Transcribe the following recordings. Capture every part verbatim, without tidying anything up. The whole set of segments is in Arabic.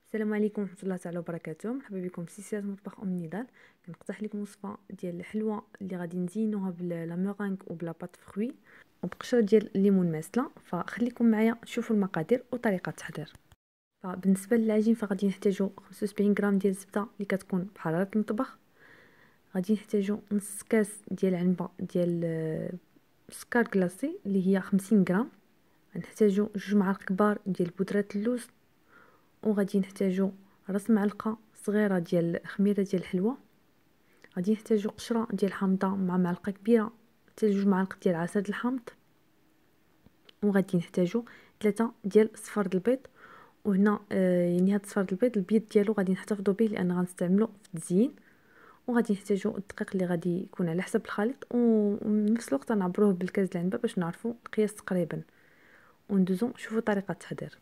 السلام عليكم ورحمه الله تعالى وبركاته. مرحبا بكم في سلسله مطبخ ام نضال. كنقترح لكم وصفه ديال الحلوه اللي غادي نزينوها بلا مورينغ وبلا بات فروي وبقشره ديال الليمون ماسله. فخليكم معايا شوفوا المقادير وطريقه التحضير. فبالنسبه للعجين فغادي نحتاجو خمسة وسبعين غرام ديال الزبده اللي كتكون بحراره المطبخ. غادي نحتاجو نص كاس ديال عنبه ديال السكر كلاصي اللي هي خمسين غرام. غنحتاجو جوج معالق كبار ديال بودره اللوز، وغادي نحتاجو راس معلقه صغيره ديال خميره ديال الحلوه. غادي نحتاجو قشره ديال حامضه مع معلقه كبيره حتى جوج معالق ديال عسل الحامض، وغادي نحتاجو ثلاثة ديال صفار البيض. وهنا آه يعني هاد صفار البيض البيض ديالو غادي نحتفظوا به لان غنستعملو في التزيين. وغادي نحتاجو الدقيق اللي غادي يكون على حسب الخليط، وفي نفس الوقت نعبروه بالكاس العنبه باش نعرفوا القياس تقريبا. وندوزو نشوفوا طريقه التحضير.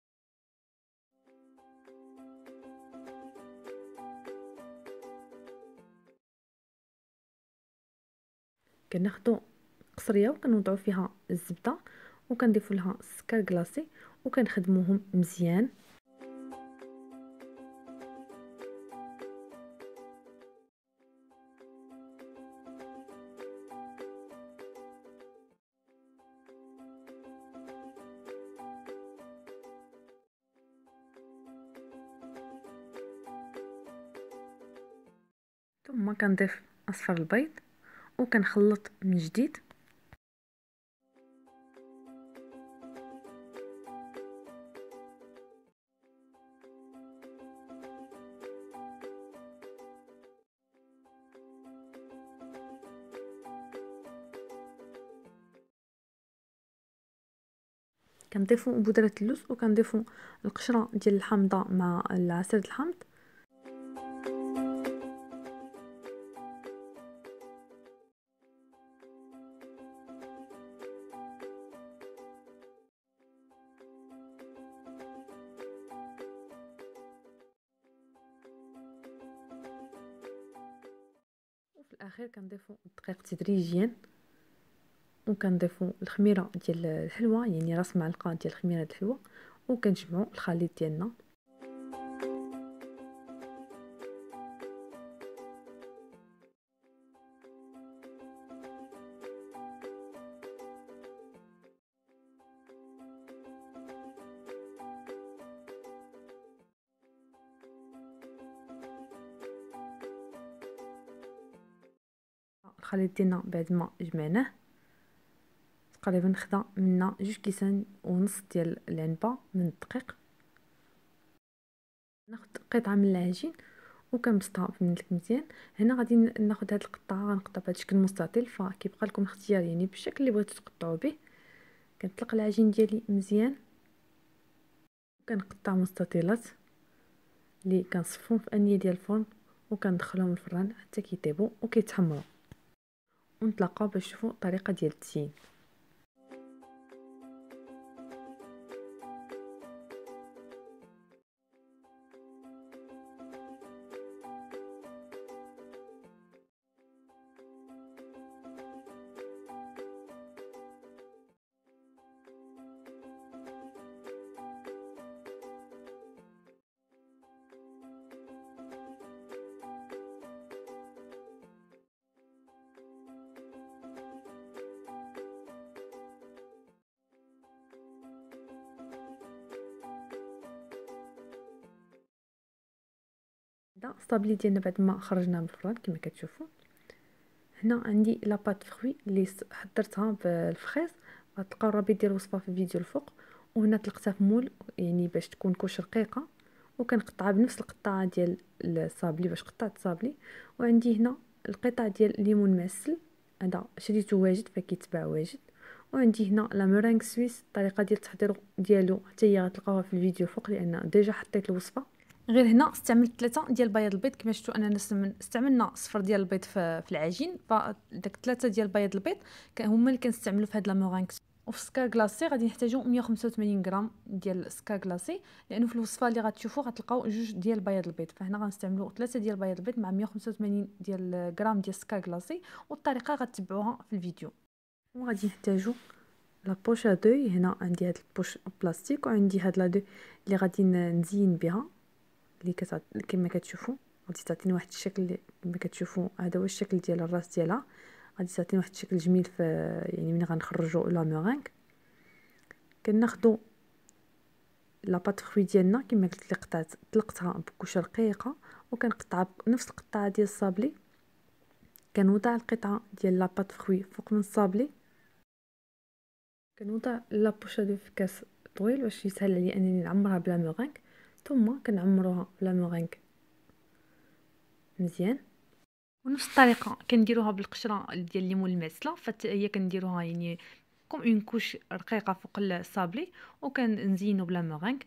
كناخدو قصريه وكنوضعوا فيها الزبده وكنضيفوا لها السكر كلاصي وكنخدموهم مزيان. ثم كنضيف اصفر البيض وكنخلط من جديد. كنضيفوا بودره اللوز وكنضيفوا القشره ديال الحامضه مع العسل الحامض. وفي الاخير كنضيفوا الدقيق تدريجيا، وكنضيفوا الخميره ديال الحلوه يعني راس معلقه ديال خميره الحلوه، وكنجمعوا الخليط ديالنا. الخليط ديالنا بعد ما جمعناه تقريبا خدا منا جوج كيسان ونص ديال العنبه من الدقيق. ناخذ قطعه من العجين وكنبسطها في المندلك مزيان. هنا غادي ناخذ هاد القطعه غنقطع بهذا الشكل مستطيل، فكيبقى لكم الاختيار يعني بالشكل اللي بغيتو تقطعوا به. كنطلق العجين ديالي مزيان وكنقطع مستطيلات اللي كنصفهم في انيه ديال الفرن وكندخلهم الفران حتى كيطيبوا وكيتحمروا. ونتلاقاو باش نشوفوا الطريقه ديال التزيين. هذا الصابلي ديالنا بعد ما خرجناه من الفران كما كتشوفوا. هنا عندي لاباط فروي اللي حضرتها بالفخيز، غتلقاو الرابط ديال الوصفه في الفيديو الفوق. وهنا طلقتها في مول يعني باش تكون كوش رقيقه، وكنقطعها بنفس القطاعه ديال الصابلي باش قطعت الصابلي. وعندي هنا القطع ديال الليمون معسل، هذا شريته واجد فكيتباع واجد. وعندي هنا لا مورينغ سويس، الطريقه ديال التحضير ديالو حتى هي غتلقاوها في الفيديو فوق لان ديجا حطيت الوصفه. غير هنا استعملت ثلاثة ديال بياض البيض. كما شفتوا انا استعملنا صفر ديال البيض في, في العجين، فداك ثلاثة ديال بياض البيض هما اللي كنستعملوا في هاد لا مورينغ. وفي السكر كلاصي غادي نحتاجو مية وخمسة وثمانين غرام ديال السكر كلاصي، لانه في الوصفه اللي غتشوفوا غتلقاو جوج ديال بياض البيض، فهنا غنستعملوا ثلاثة ديال بياض البيض مع مية وخمسة وثمانين ديال غرام ديال السكر كلاصي. والطريقه غتتبعوها في الفيديو. وغادي نحتاجو لا بوش ا دوي. هنا عندي هاد البوش بلاستيك وعندي هاد لا دو اللي غادي نزين بها اللي كتعط... كما كتشوفوا غادي تعطينا واحد الشكل كما كتشوفوا. هذا هو الشكل ديال الراس ديالها، غادي تعطينا واحد الشكل جميل في يعني ملي غنخرجوا لا مورينغ. كناخذوا لا بات فروي ديالنا كما قلت لي قطعت طلقتها بكوشه رقيقه، وكنقطعها بنفس القطعه ديال الصابلي. كنوضع القطعه ديال لا بات فروي فوق من الصابلي، كنوضع لابوشا دو في كاس طويل باش يسهل عليا انني نعمرها بلا مورينغ، ثم كنعمروها بلا مورينغ مزيان. ونفس الطريقه كنديروها بالقشره ديال الليمون المعسله، فحتى هي كنديروها يعني كوم اون كوش رقيقه فوق الصابلي، وكنزينو بلا مورينغ.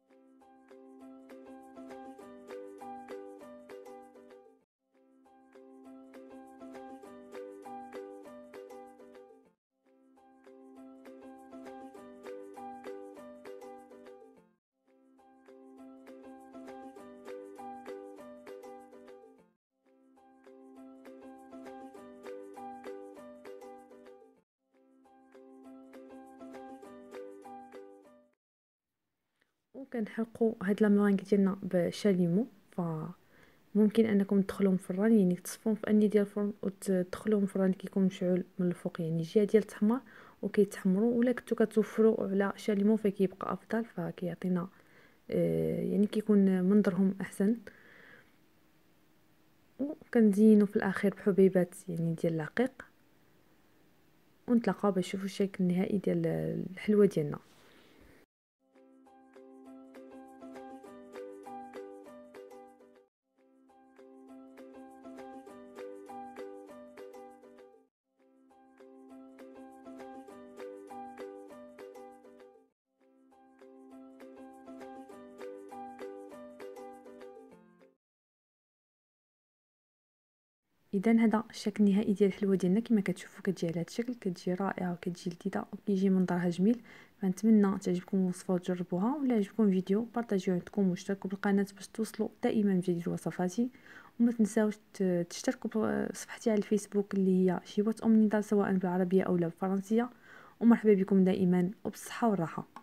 وكنحرقوا هاد لا مورينغ ديالنا بشاليمو. فممكن انكم تدخلوهم في الفران، يعني تصفوهم في اني ديال الفرن وتدخلوهم في الفران كيكون مشعول من الفوق، يعني الجهه ديال التحمر وكيتحمروا. ولا كنتو كتوفروا على شاليمو فكيبقى افضل، فكيعطينا آه يعني كيكون منظرهم احسن. وكنزينوا في الاخير بحبيبات يعني ديال العقيق، ونتلاقاو باش نشوفوا الشكل النهائي ديال الحلوه ديالنا. اذا هذا الشكل النهائي ديال الحلوه ديالنا كما كتشوفوا كتجي على هذا الشكل، كتجي رائعه وكتجي لذيذه وكيجي منظرها جميل. فنتمنى تعجبكم الوصفه وتجربوها، ولا عجبكم الفيديو بارطاجيوه عندكم واشتركوا بالقناه باش توصلوا دائما بجديد وصفاتي. وما تنساوش تشتركوا بصفحتي على الفيسبوك اللي هي شيبات ام نضال، سواء بالعربيه او بالفرنسيه. ومرحبا بكم دائما وبالصحه والراحه.